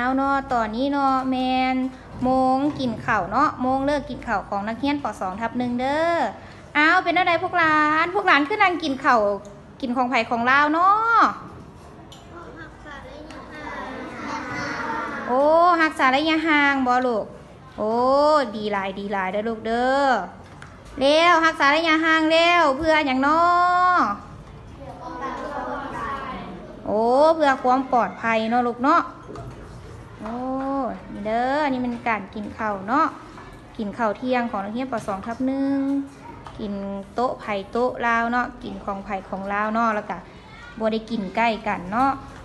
เนาะตอนนี้เนาะแมนโมงกินข้าวเนาะโมงเลิกกินข้าวของนักเรียนป .2/1 เด้ออ้าวเป็นอะไรพวกหลานคือนั่งกินข้าวกินของไผ่ของลาวเนาะโอ้หักษาระยะห่างบ่ลูกโอ้ดีหลายเด้อลูกเด้อเร็วหักษาระยะห่างเร็วเพื่ออย่างน้อโอ้เพื่อความปลอดภัยเนาะลูกเนาะโอ้นี่เด้อนี่มันการกินข้าวเนาะกินข้าวเที่ยงของนักเรียนป .2/1 กินโต๊ะไผ่โต๊ะลาวเนาะกินของไผ่ของลาวเนาะแล้วก็บ่ได้กินใกล้กันเนาะ